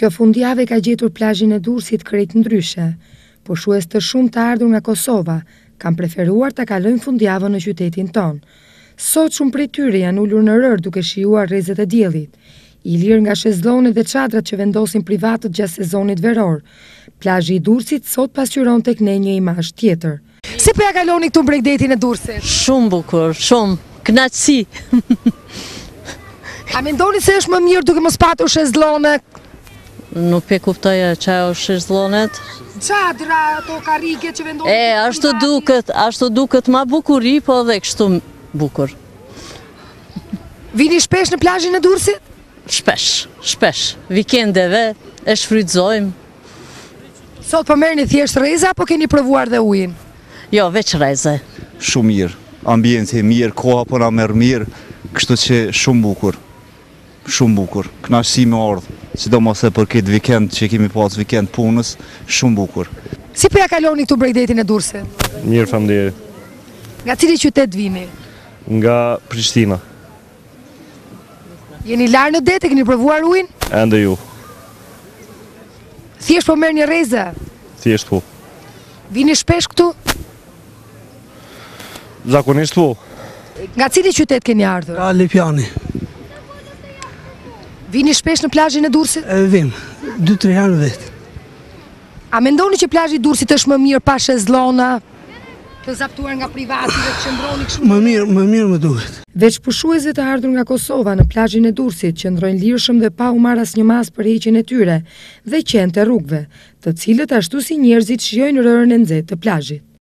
Kjo fundjavë ka gjetur plazhin e Durrësit krejt ndryshe, por shues të shumë të ardhur nga Kosova kanë preferuar ta kalojnë fundjavën në qytetin ton. Sot shumë prej tyre janë ulur në rër duke shijuar rrezet e diellit, i lirë nga shezllonet dhe çadrat që vendosin privatët gjatë sezonit veror. Plazhi i Durrësit sot pasqyron tek ne një imazh tjetër. Si po ja kaloni këtu Bregdetin e Durrësit? Shumë bukur, shumë kënaqësi. A mendoni se është më mirë duke mos patur shezllone? Nuk e kuptoja çfarë është shezllonet. Çadra, ato karrige që vendosin. Ashtu duket ma bukuri, po edhe kështu bukur. Vini shpesh në plazhin e Durrësit? Shpesh. Vikendeve e shfrytëzojmë. Sot po merrni thjesht rreza apo keni provuar dhe ujin? Jo, veç rreze. Shumë mirë, ambienti mirë, koha po na merr mirë, kështu që shumë bukur. Shumë bukur, kënaqësi me ardhmë, sidomos e për këtë vikend që kemi pas vikend punës, shumë bukur. Si po ja kaloni këtu Bregdetin e Durrësit? Mirë, faleminderit. Nga cili qytet vini? Nga Prishtina. Jeni larë në det, e keni provuar ujin? Ende ju. Thjesht po merrni rreze? Thjesht po. Vini shpesh këtu? Zakonisht po. Nga cili qytet keni ardhur? Nga Lipjani. Vini shpesh në plazhin e Durrësit? Vim, 2-3 herë në vit. A mendoni që plazhi i Durrësit është më mirë pa shezllona, të zaptuar nga privati dhe të qëndroni kështu? Më mirë më duhet. Veç pushuesve të ardhur nga Kosova në plazhin e Durrësit qëndrojnë lirshëm dhe pa u marrë asnjë mas për heqjen e tyre dhe qenë të rrugëve, të cilët ashtu si njerëzit shijojnë rërën e nxehtë të plazhit.